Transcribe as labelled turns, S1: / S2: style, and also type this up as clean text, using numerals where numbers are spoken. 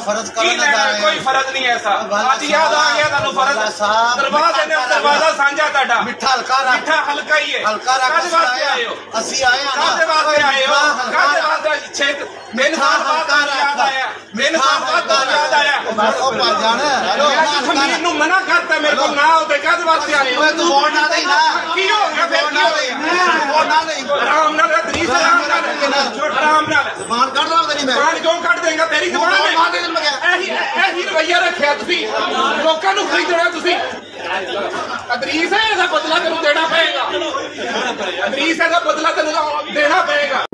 S1: फर्ज कोई
S2: फर्ज नहीं ऐसा आज याद आ गया तुहानू फर्ज दरवाजा साझा तुहाडा
S1: मिठा हल्का ही है
S2: कादे वास्ते आए हो
S1: असि आए हैं
S2: कादे वास्ते आए हो कादे वास्ते छे मेरे साथ याद आया मेरे साथ याद आया
S1: ओ भाई जान हेलो
S2: जमीन नु मना करता मेरे को ना होते कादे वास्ते आए हो
S1: तू वोट ना दे ना
S2: की हो गया फिर की हो गया
S1: वोट ना दे
S2: आराम नाल तरीस आराम नाल
S1: जबान काट रहा तेरी मैं
S2: जबान क्यों काट देगा तेरी जबान है
S1: मार दे मैं
S2: ਇਹੀ ਰਵਈਆ ਰੱਖਿਆ ਤੁਸੀਂ ਲੋਕਾਂ ਨੂੰ ਖਰੀਦਣਾ ਤੁਸੀਂ ਅਦਰੀਸ ਹੈ ਇਹਦਾ ਬਦਲਾ ਤੈਨੂੰ ਦੇਣਾ ਪਏਗਾ ਅਦਰੀਸ ਇਹਦਾ ਬਦਲਾ ਤੈਨੂੰ ਦੇਣਾ ਪਏਗਾ